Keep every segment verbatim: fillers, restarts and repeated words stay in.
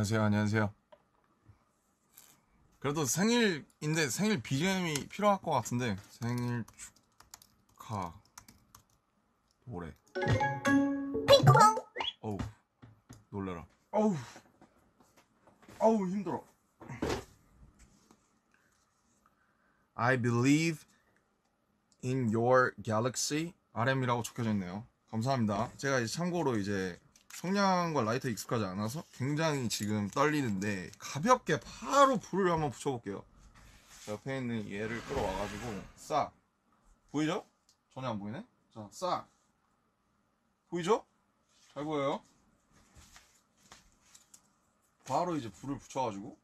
안녕하세요, 안녕하세요. 그래도 생일인데 생일 비지엠이 필요할 것 같은데 생일 축하 노래. 어우 놀래라. 어우 어우 힘들어. I believe in your galaxy 알엠이라고 적혀져 있네요. 감사합니다. 제가 이제 참고로 이제 성냥과 라이터 익숙하지 않아서 굉장히 지금 떨리는데 가볍게 바로 불을 한번 붙여볼게요. 옆에 있는 얘를 끌어와가지고 싹 보이죠? 전혀 안 보이네? 자, 싹 보이죠? 잘 보여요? 바로 이제 불을 붙여가지고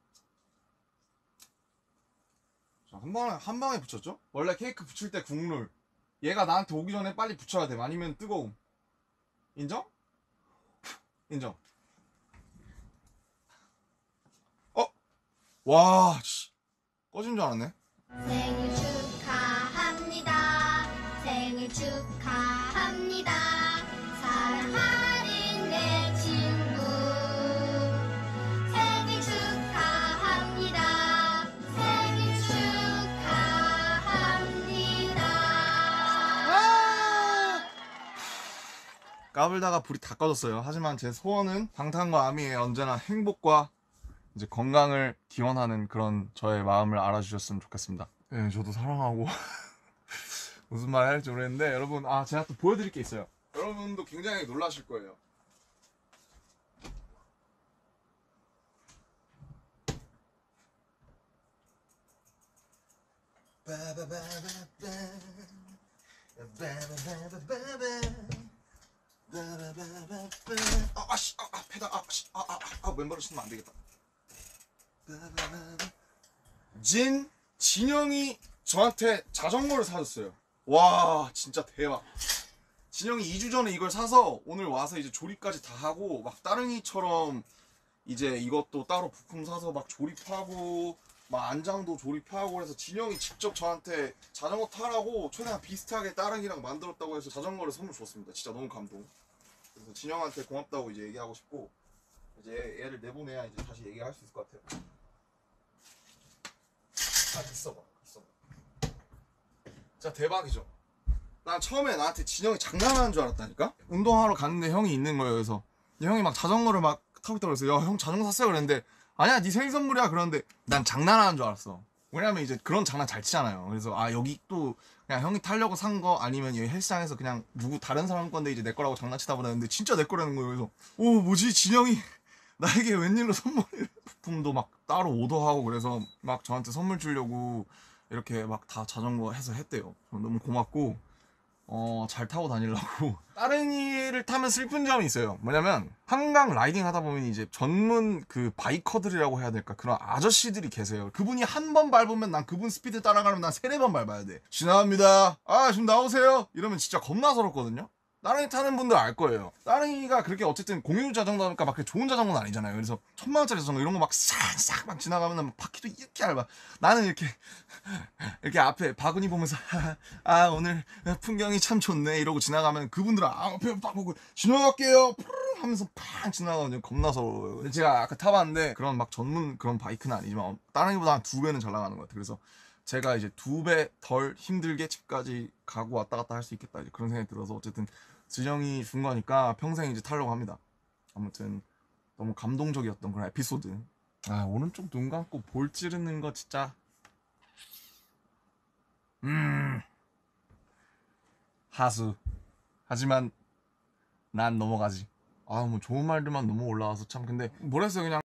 자, 한 방에 한 방에 붙였죠? 원래 케이크 붙일 때 국룰 얘가 나한테 오기 전에 빨리 붙여야 돼. 아니면 뜨거움. 인정? 인정. 어? 와, 씨. 꺼진 줄 알았네. 생일 축하합니다. 생일 축하합니다. 사랑하는 내 친구. 생일 축하합니다. 생일 축하합니다. 아! 까불다가 불이 다 꺼졌어요. 하지만 제 소원은 방탄과 아미의 언제나 행복과 이제 건강을 기원하는 그런 저의 마음을 알아주셨으면 좋겠습니다. 네, 저도 사랑하고 무슨 말 할지 모르겠는데 여러분, 아 제가 또 보여드릴 게 있어요. 여러분도 굉장히 놀라실 거예요. 아, 아씨, 아, 아, 페달, 아, 씨, 아, 아, 아, 멤버를 쓰면 안 되겠다. 진, 진영이 저한테 자전거를 사줬어요. 와, 진짜 대박. 진영이 이 주 전에 이걸 사서 오늘 와서 이제 조립까지 다 하고 막 따릉이처럼 이제 이것도 따로 부품 사서 막 조립하고 막 안장도 조립하고 그래서 진영이 직접 저한테 자전거 타라고 최대한 비슷하게 따릉이랑 만들었다고 해서 자전거를 선물 줬습니다. 진짜 너무 감동. 그래서 진영한테 고맙다고 이제 얘기하고 싶고 이제 얘를 내보내야 이제 다시 얘기할 수 있을 것 같아요. 아, 있어봐, 있어봐. 진짜 대박이죠. 난 처음에 나한테 진영이 장난하는 줄 알았다니까? 운동하러 갔는데 형이 있는 거예요. 그래서 형이 막 자전거를 막 타고 있다고 그래서 야, 형 자전거 샀어요 그랬는데 아니야, 네 생일 선물이야 그러는데 난 장난하는 줄 알았어. 왜냐면 이제 그런 장난 잘 치잖아요. 그래서 아, 여기 또 그냥 형이 타려고 산 거 아니면 여기 헬스장에서 그냥 누구 다른 사람 건데 이제 내 거라고 장난치다 보다 했는데 진짜 내 거라는 거예요. 그래서 오, 뭐지, 진영이 나에게 웬일로 선물을 부품도 막 따로 오더하고 그래서 막 저한테 선물 주려고 이렇게 막 다 자전거 해서 했대요. 너무 고맙고 어, 잘 타고 다니려고. 따릉이를 타면 슬픈 점이 있어요. 뭐냐면 한강 라이딩 하다 보면 이제 전문 그 바이커들이라고 해야 될까, 그런 아저씨들이 계세요. 그분이 한 번 밟으면 난 그분 스피드 따라가려면 난 세네 번 밟아야 돼. 지나갑니다. 아, 좀 나오세요. 이러면 진짜 겁나 서럽거든요. 따릉이 타는 분들 알 거예요. 따릉이가 그렇게 어쨌든 공유 자전거니까 막 좋은 자전거는 아니잖아요. 그래서 천만 원짜리 자전거 이런 거 막 싹싹 막 지나가면 막 바퀴도 이렇게 얇아. 나는 이렇게 이렇게 앞에 바구니 보면서 아, 오늘 풍경이 참 좋네 이러고 지나가면 그분들은 아, 앞에 딱 보고 지나갈게요 하면서 팍 지나가면 겁나 서러워요. 제가 아까 타봤는데 그런 막 전문 그런 바이크는 아니지만 따릉이보다 한 두 배는 잘 나가는 것 같아요. 그래서 제가 이제 두 배 덜 힘들게 집까지 가고 왔다 갔다 할 수 있겠다 이제 그런 생각이 들어서 어쨌든 진영이 준 거니까 평생 이제 타려고 합니다. 아무튼 너무 감동적이었던 그런 에피소드. 아, 오른쪽 눈 감고 볼 찌르는 거 진짜 음 하수. 하지만 난 넘어가지. 아, 뭐 좋은 말들만 너무 올라와서 참. 근데 뭐랬어요 그냥